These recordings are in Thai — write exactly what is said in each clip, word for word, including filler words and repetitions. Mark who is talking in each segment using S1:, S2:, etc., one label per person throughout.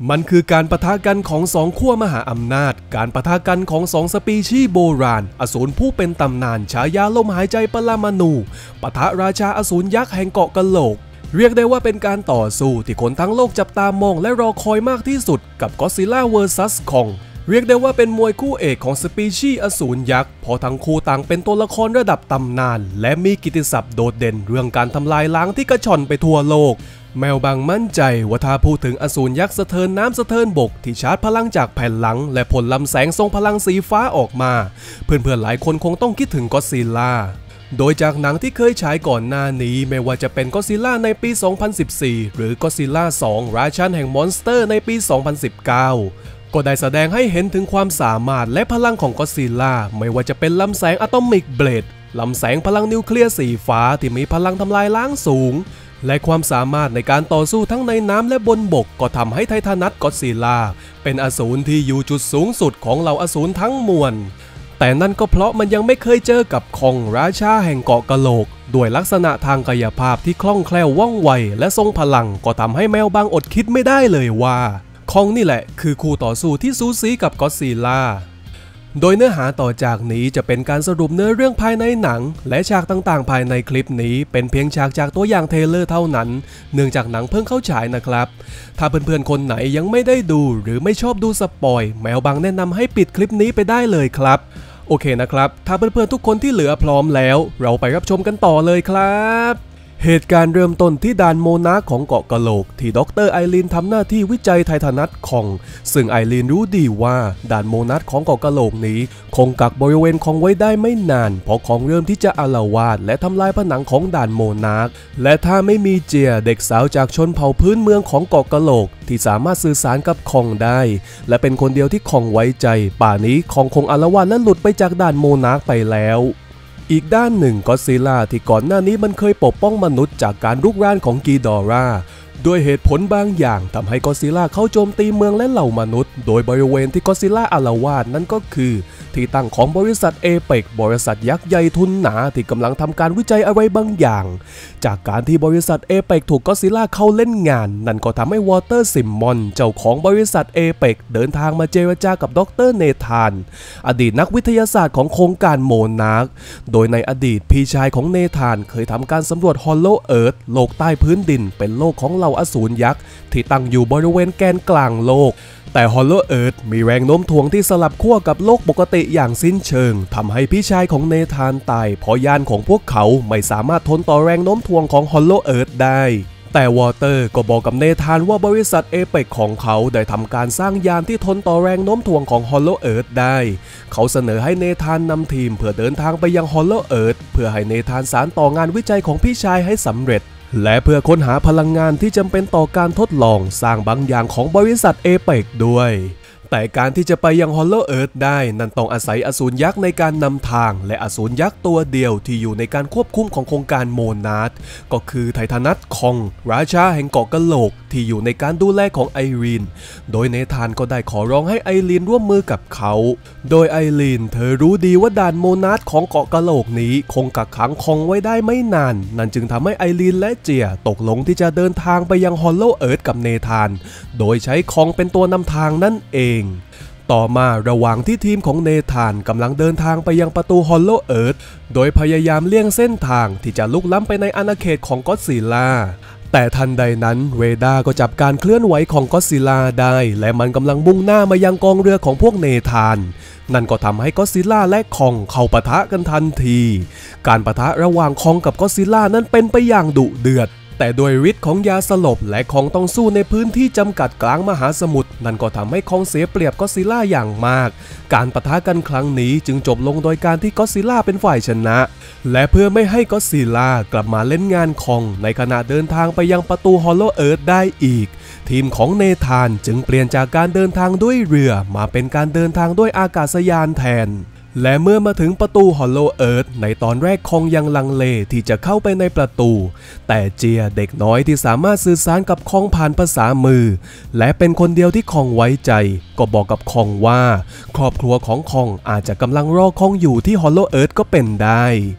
S1: มันคือการปะทะกันของสองขั้วมหาอำนาจการปะทะกันของสองสปีชีส์โบราณอสูรผู้เป็นตำนานฉายาลมหายใจปรมาณูปะทะราชาอสูรยักษ์แห่งเกาะกะโหลกเรียกได้ว่าเป็นการต่อสู้ที่คนทั้งโลกจับตามองและรอคอยมากที่สุดกับก็อดซิลล่า เวอร์ซัส คองเรียกได้ว่าเป็นมวยคู่เอกของสปีชีส์อสูรยักษ์พอทั้งคู่ต่างเป็นตัวละครระดับตำนานและมีกิตติศัพท์โดดเด่นเรื่องการทำลายล้างที่กระชอนไปทั่วโลกแมวบางมั่นใจว่าถ้าพูดถึงอสูรยักษ์สะเทินน้ำสะเทินบกที่ชาร์จพลังจากแผ่นหลังและผลลำแสงทรงพลังสีฟ้าออกมาเพื่อนๆหลายคนคงต้องคิดถึงก็อดซิลล่าโดยจากหนังที่เคยฉายก่อนหน้านี้ไม่ว่าจะเป็นก็อดซิลล่าในปี สองพันสิบสี่ หรือก็อดซิลล่า สอง ราชันแห่งมอนสเตอร์ในปี สองพันสิบเก้า ก็ได้แสดงให้เห็นถึงความสามารถและพลังของก็อดซิลล่าไม่ว่าจะเป็นลำแสงอะตอมิกเบลดลำแสงพลังนิวเคลียร์สีฟ้าที่มีพลังทำลายล้างสูงและความสามารถในการต่อสู้ทั้งในน้ำและบนบกก็ทำให้ไททานัสก็อดซิลล่าเป็นอสูรที่อยู่จุดสูงสุดของเหล่าอสูรทั้งมวลแต่นั่นก็เพราะมันยังไม่เคยเจอกับคองราชาแห่งเกาะกะโหลกด้วยลักษณะทางกายภาพที่คล่องแคล่วว่องไวและทรงพลังก็ทำให้แมวบางอดคิดไม่ได้เลยว่าคองนี่แหละคือคู่ต่อสู้ที่สูสีกับก็อดซิลล่าโดยเนื้อหาต่อจากนี้จะเป็นการสรุปเนื้อเรื่องภายในหนังและฉากต่างๆภายในคลิปนี้เป็นเพียงฉากจากตัวอย่างเทรลเลอร์เท่านั้นเนื่องจากหนังเพิ่งเข้าฉายนะครับถ้าเพื่อนๆคนไหนยังไม่ได้ดูหรือไม่ชอบดูสปอยแมวบางแนะนำให้ปิดคลิปนี้ไปได้เลยครับโอเคนะครับถ้าเพื่อนๆทุกคนที่เหลือพร้อมแล้วเราไปรับชมกันต่อเลยครับเหตุการณ์เริ่มต้นที่ด่านโมนาร์คของเกาะกะโหลกที่ดร.ไอรีนทำหน้าที่วิจัยไททานัสคองซึ่งไอรีนรู้ดีว่าด่านโมนาร์คของเกาะกะโหลกนี้คงกักบริเวณคองไว้ได้ไม่นานเพราะคองเริ่มที่จะอาละวาดและทำลายผนังของด่านโมนาร์คและถ้าไม่มีเจียเด็กสาวจากชนเผ่าพื้นเมืองของเกาะกะโหลกที่สามารถสื่อสารกับคองได้และเป็นคนเดียวที่คองไว้ใจป่านี้คองคงอาละวาดและหลุดไปจากด่านโมนาร์คไปแล้วอีกด้านหนึ่งก็อดซิลล่าที่ก่อนหน้านี้มันเคยปกป้องมนุษย์จากการรุกรานของกีดอราด้วยเหตุผลบางอย่างทำให้ก็อดซิลล่าเข้าโจมตีเมืองและเหล่ามนุษย์โดยบริเวณที่ก็อดซิลล่าอาละวาดนั่นก็คือที่ตั้งของบริษัทเอเปกบริษัทยักษ์ใหญ่ทุนหนาที่กำลังทำการวิจัยอะไรบางอย่างจากการที่บริษัทเอเปกถูกก็อดซิลล่าเข้าเล่นงานนั่นก็ทำให้วอเตอร์ซิมมอนเจ้าของบริษัทเอเปกเดินทางมาเจรจากับดร.เนธานอดีตนักวิทยาศาสตร์ของโครงการโมนาร์คโดยในอดีตพี่ชายของเนธานเคยทำการสำรวจฮอลโลเอิร์ธโลกใต้พื้นดินเป็นโลกของเหล่าอสูรยักษ์ที่ตั้งอยู่บริเวณแกนกลางโลกแต่ฮอลโลเอิร์ธมีแรงโน้มถ่วงที่สลับขั้วกับโลกปกติอย่างสิ้นเชิงทำให้พี่ชายของเนธานตายเพราะยานของพวกเขาไม่สามารถทนต่อแรงโน้มถ่วงของฮอลโลเอิร์ธได้แต่วอเตอร์ก็บอกกับเนธานว่าบริษัทเอเปกของเขาได้ทำการสร้างยานที่ทนต่อแรงโน้มถ่วงของฮอลโลเอิร์ธได้เขาเสนอให้เนธานนำทีมเพื่อเดินทางไปยังฮอลโลเอิร์ธเพื่อให้เนธานสานต่องานวิจัยของพี่ชายให้สำเร็จและเพื่อค้นหาพลังงานที่จำเป็นต่อการทดลองสร้างบางอย่างของบริษัทเอเปกด้วยแต่การที่จะไปยังฮอลโลเอิร์ธได้นั่นต้องอาศัยอสูรยักษ์ในการนำทางและอสูรยักษ์ตัวเดียวที่อยู่ในการควบคุมของโครงการโมนาร์คก็คือไททานัสคองราชาแห่งเกาะกะโหลกที่อยู่ในการดูแลของไอรีนโดยเนธานก็ได้ขอร้องให้ไอรีนร่วมมือกับเขาโดยไอรีนเธอรู้ดีว่าด่านโมนาร์คของเกาะกะโหลกนี้คงกักขังคองไว้ได้ไม่นานนั่นจึงทำให้ไอรีนและเจียตกลงที่จะเดินทางไปยังฮอลโลเอิร์ธกับเนธานโดยใช้คองเป็นตัวนำทางนั่นเองต่อมาระหว่างที่ทีมของเนธานกำลังเดินทางไปยังประตูฮอลโลเอิร์ธโดยพยายามเลี่ยงเส้นทางที่จะลุกล้ำไปในอาณาเขตของก็อดซิลล่าแต่ทันใดนั้นเรดาร์ก็จับการเคลื่อนไหวของก็อดซิลล่าได้และมันกำลังมุ่งหน้ามายังกองเรือของพวกเนธานนั่นก็ทำให้ก็อดซิลล่าและคองเข้าปะทะกันทันทีการปะทะระหว่างคองกับก็อดซิลล่านั้นเป็นไปอย่างดุเดือดแต่โดยฤทธิ์ของยาสลบและคองต้องสู้ในพื้นที่จำกัดกลางมหาสมุทรนั่นก็ทำให้คองเสียเปรียบก็อดซิลล่าอย่างมากการปะทะกันครั้งนี้จึงจบลงโดยการที่ก็อดซิลล่าเป็นฝ่ายชนะและเพื่อไม่ให้ก็อดซิลล่ากลับมาเล่นงานคองในขณะเดินทางไปยังประตูฮอลโลเอิร์ธได้อีกทีมของเนธานจึงเปลี่ยนจากการเดินทางด้วยเรือมาเป็นการเดินทางด้วยอากาศยานแทนและเมื่อมาถึงประตูฮอลโลเอิร์ธในตอนแรกคองยังลังเลที่จะเข้าไปในประตูแต่เจียเด็กน้อยที่สามารถสื่อสารกับคองผ่านภาษามือและเป็นคนเดียวที่คองไว้ใจก็บอกกับคองว่าครอบครัวของคองอาจจะกำลังรอคองอยู่ที่ฮอลโลเอิร์ธก็เป็นได้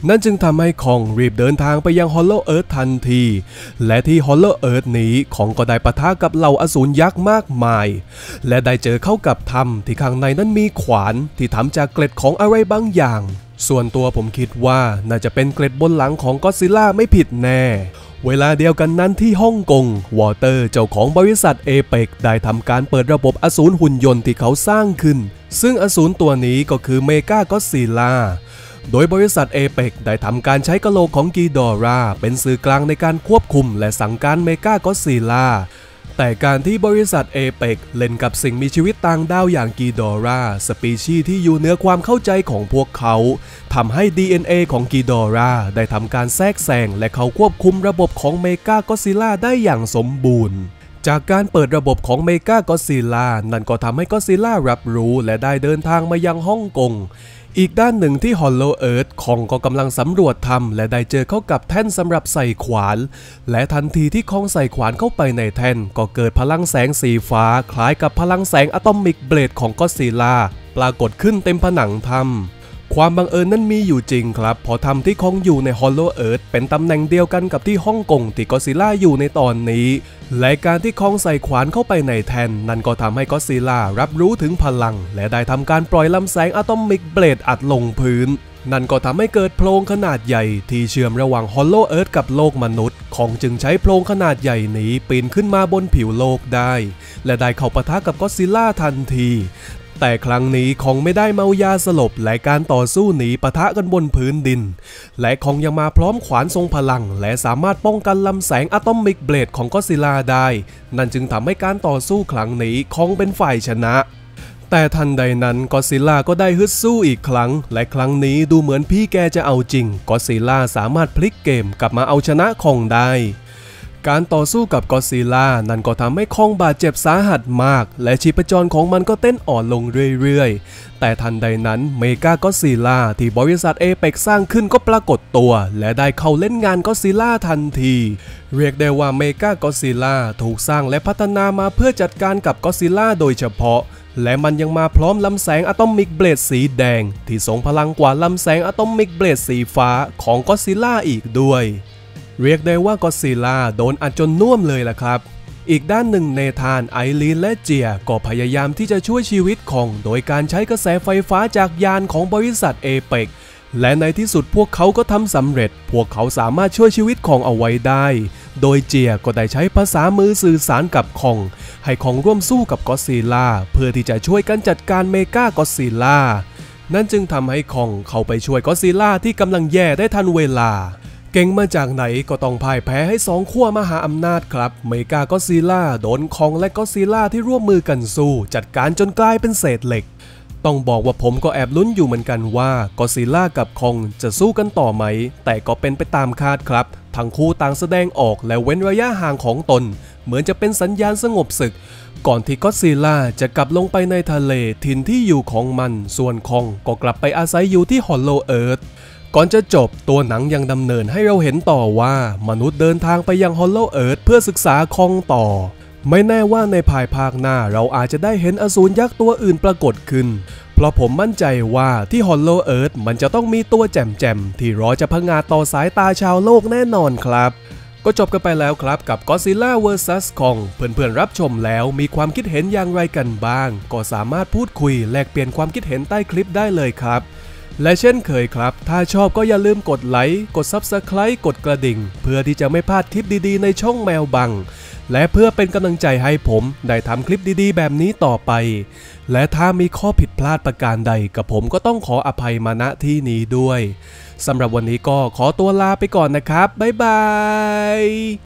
S1: นั่นจึงทำให้คองรีบเดินทางไปยังฮอลโลเอิร์ธทันทีและที่ฮอลโลเอิร์ธนี้คองก็ได้ปะทะกับเหล่าอสูรยักษ์มากมายและได้เจอเข้ากับถ้ำที่ข้างในนั้นมีขวานที่ทำจากเกล็ดของอะไรบางอย่างส่วนตัวผมคิดว่าน่าจะเป็นเกล็ดบนหลังของก็อดซิลล่าไม่ผิดแน่เวลาเดียวกันนั้นที่ฮ่องกงวอเตอร์เจ้าของบริษัทเอเปกได้ทำการเปิดระบบอสูรหุ่นยนต์ที่เขาสร้างขึ้นซึ่งอสูรตัวนี้ก็คือเมกาก็อดซิลล่าโดยบริษัทเอเปกได้ทำการใช้กะโหลกของกีดอราเป็นสื่อกลางในการควบคุมและสั่งการเมกาก็อดซิลล่าแต่การที่บริษัทเอเปกเล่นกับสิ่งมีชีวิตต่างดาวอย่างกีดอราสปีชีส์ที่อยู่เหนือความเข้าใจของพวกเขาทำให้ ดี เอ็น เอ ของกีดอราได้ทำการแทรกแซงและเขาควบคุมระบบของเมกาก็อดซิลล่าได้อย่างสมบูรณ์จากการเปิดระบบของเมกาก็อดซิลล่านั่นก็ทำให้ก็อดซิลล่ารับรู้และได้เดินทางมายังฮ่องกงอีกด้านหนึ่งที่ฮอลโลเอิร์ธคองก็กำลังสำรวจถ้ำและได้เจอเข้ากับแท่นสำหรับใส่ขวานและทันทีที่คองใส่ขวานเข้าไปในแท่นก็เกิดพลังแสงสีฟ้าคล้ายกับพลังแสงอะตอมิกเบลดของก็อดซิลล่าปรากฏขึ้นเต็มผนังถ้ำความบังเอิญนั้นมีอยู่จริงครับเพราะถ้ำที่คองอยู่ในฮอลโลเอิร์ธเป็นตำแหน่งเดียวกันกับที่ฮ่องกงที่ก็อดซิลล่าอยู่ในตอนนี้และการที่คองใส่ขวานเข้าไปในแท่นนั่นก็ทำให้ก็อดซิลล่ารับรู้ถึงพลังและได้ทำการปล่อยลำแสงอะตอมิกเบลดอัดลงพื้นนั่นก็ทำให้เกิดโพรงขนาดใหญ่ที่เชื่อมระหว่างฮอลโลเอิร์ธกับโลกมนุษย์คองจึงใช้โพรงขนาดใหญ่นี้ปีนขึ้นมาบนผิวโลกได้และได้เข้าปะทะกับก็อดซิลล่าทันทีแต่ครั้งนี้คองไม่ได้เมายาสลบและการต่อสู้หนีปะทะกันบนพื้นดินและคองยังมาพร้อมขวานทรงพลังและสามารถป้องกันลำแสงอะตอมิกเบลดของก็อดซิลล่าได้นั่นจึงทำให้การต่อสู้ครั้งนี้คองเป็นฝ่ายชนะแต่ทันใดนั้นก็อดซิลล่าก็ได้ฮึดสู้อีกครั้งและครั้งนี้ดูเหมือนพี่แกจะเอาจริงก็อดซิลล่าสามารถพลิกเกมกลับมาเอาชนะคองได้การต่อสู้กับก็อดซิลล่านั่นก็ทำให้คองบาดเจ็บสาหัสมากและชีพจรของมันก็เต้นอ่อนลงเรื่อยๆแต่ทันใดนั้นเมกาก็อดซิลล่าที่บริษัทเอเปกสร้างขึ้นก็ปรากฏตัวและได้เข้าเล่นงานก็อดซิลล่าทันทีเรียกได้ว่าเมกาก็อดซิลล่าถูกสร้างและพัฒนามาเพื่อจัดการกับก็อดซิลล่าโดยเฉพาะและมันยังมาพร้อมลำแสงอะตอมิกเบลดสีแดงที่ทรงพลังกว่าลำแสงอะตอมิกเบลดสีฟ้าของก็อดซิลล่าอีกด้วยเรียกได้ว่าก็อดซิลล่าโดนอัดจนน่วมเลยล่ะครับอีกด้านหนึ่งเนธานไอรีนและเจียก็พยายามที่จะช่วยชีวิตของโดยการใช้กระแสไฟฟ้าจากยานของบริษัทเอเปกและในที่สุดพวกเขาก็ทำสำเร็จพวกเขาสามารถช่วยชีวิตของเอาไว้ได้โดยเจียก็ได้ใช้ภาษามือสื่อสารกับคองให้คองร่วมสู้กับก็อดซิลล่าเพื่อที่จะช่วยกันจัดการเมกาก็อดซิลล่านั่นจึงทำให้คองเข้าไปช่วยก็อดซิลล่าที่กำลังแย่ได้ทันเวลาเก่งมาจากไหนก็ต้องพ่ายแพ้ให้สองขั้วมหาอำนาจครับเมกาก็อดซิลล่าโดนคองและก็อดซิลล่าที่ร่วมมือกันสู้จัดการจนกลายเป็นเศษเหล็กต้องบอกว่าผมก็แอบลุ้นอยู่เหมือนกันว่าก็อดซิลล่ากับคองจะสู้กันต่อไหมแต่ก็เป็นไปตามคาดครับทั้งคู่ต่างแสดงออกและเว้นระยะห่างของตนเหมือนจะเป็นสัญญาณสงบศึกก่อนที่ก็อดซิลล่าจะกลับลงไปในทะเลถิ่นที่อยู่ของมันส่วนคองก็กลับไปอาศัยอยู่ที่ฮอลโลเอิร์ธก่อนจะจบตัวหนังยังดำเนินให้เราเห็นต่อว่ามนุษย์เดินทางไปยังฮอลโลเอิร์ธเพื่อศึกษาคองต่อไม่แน่ว่าในภายภาคหน้าเราอาจจะได้เห็นอสูรยักษ์ตัวอื่นปรากฏขึ้นเพราะผมมั่นใจว่าที่ฮอลโลเอิร์ธมันจะต้องมีตัวแจ่มๆที่รอจะพังงาดต่อสายตาชาวโลกแน่นอนครับก็จบกันไปแล้วครับกับ Godzilla เวอร์ซัส Kong เพื่อนๆรับชมแล้วมีความคิดเห็นอย่างไรกันบ้างก็สามารถพูดคุยแลกเปลี่ยนความคิดเห็นใต้คลิปได้เลยครับและเช่นเคยครับถ้าชอบก็อย่าลืมกดไลค์กด ซับสไครบ์ กดกระดิ่งเพื่อที่จะไม่พลาดคลิปดีๆในช่องแมวบังและเพื่อเป็นกำลังใจให้ผมได้ทำคลิปดีๆแบบนี้ต่อไปและถ้ามีข้อผิดพลาดประการใดกับผมก็ต้องขออภัยมาณที่นี้ด้วยสำหรับวันนี้ก็ขอตัวลาไปก่อนนะครับบ๊ายบาย